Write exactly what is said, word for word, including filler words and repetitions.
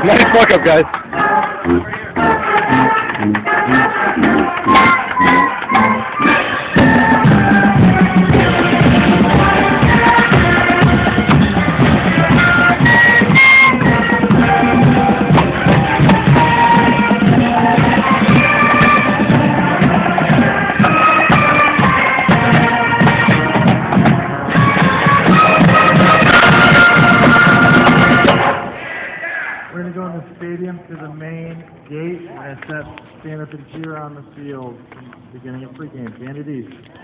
Nice fuck up, guys. We're going to go in the stadium to the main gate and set stand up and cheer on the field from the beginning of pregame. Stand at ease.